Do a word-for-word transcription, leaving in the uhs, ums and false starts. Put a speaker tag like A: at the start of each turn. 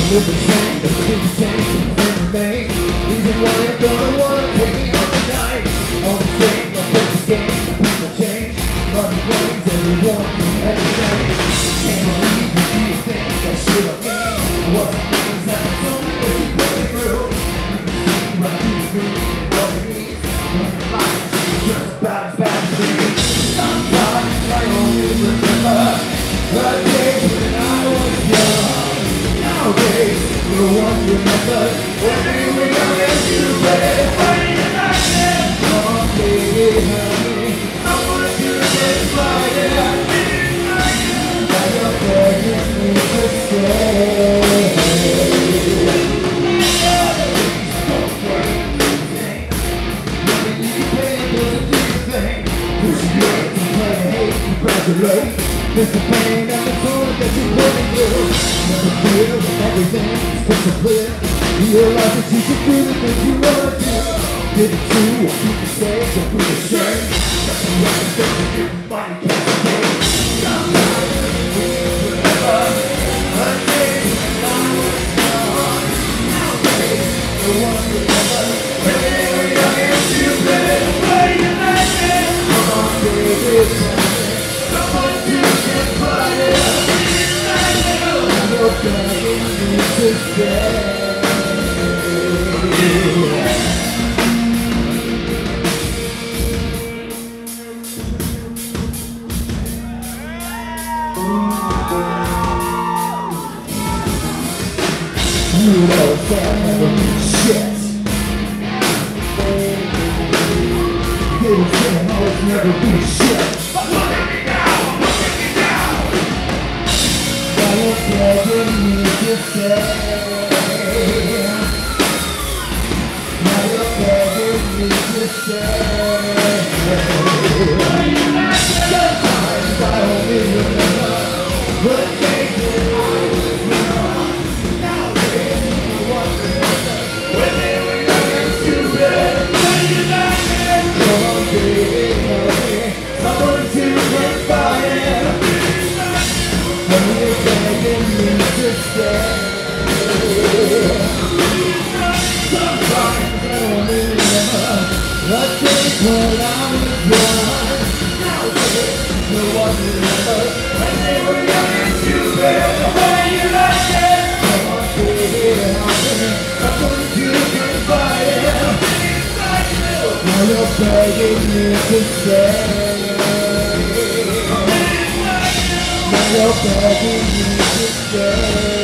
A: live the same, the things change, the things remain. Reason why you're gonna wanna take me on the night. All the same, no perfect game, the people change. Money brings everyone everything. Can't believe you do things that should have been. What's the things that I told you that you put me through? You can see what you do, what it means. When your life is just about as bad as me. Sometimes I only remember the days when I was young. Nowadays, no one remembers when we were young and stupid. Funny and acting. Come on, baby, help me. Someone to get fighting. I didn't like you. Now you're begging me to stay. Don't worry, anything. When you pay, there's a deep thing. Pushing you to play hate, congratulate. There's the pain and the toll that you're putting through. Never feel that everything is crystal clear. Realize that you should do the things you wanna do. Did it too, or keep the stage, or be ashamed. That's the right thing that everybody can't escape. Sometimes we remember the days when I was young. Nowadays, no one remembers when they were young and stupid. Why you like it? Come on, baby, someone to get fighting. You're begging me to stay. You know that never means shit. You don't say I'm always never be shit. But look at me now, look at me now. Now you're begging me to stay. Now you're begging me to stay. Sometimes I only remember the days when I was young. Nowadays, no one remembers when they were young and stupid. When you like it, come on, baby, help me. Someone to get fighting. When you're begging me to stay. Sometimes I only remember the days when I was young. Nowadays, no one remembers when they were young and stupid. When you like it, come on, baby, help me. Someone to get fighting. Now you're begging me to stay. Now you're begging me to stay.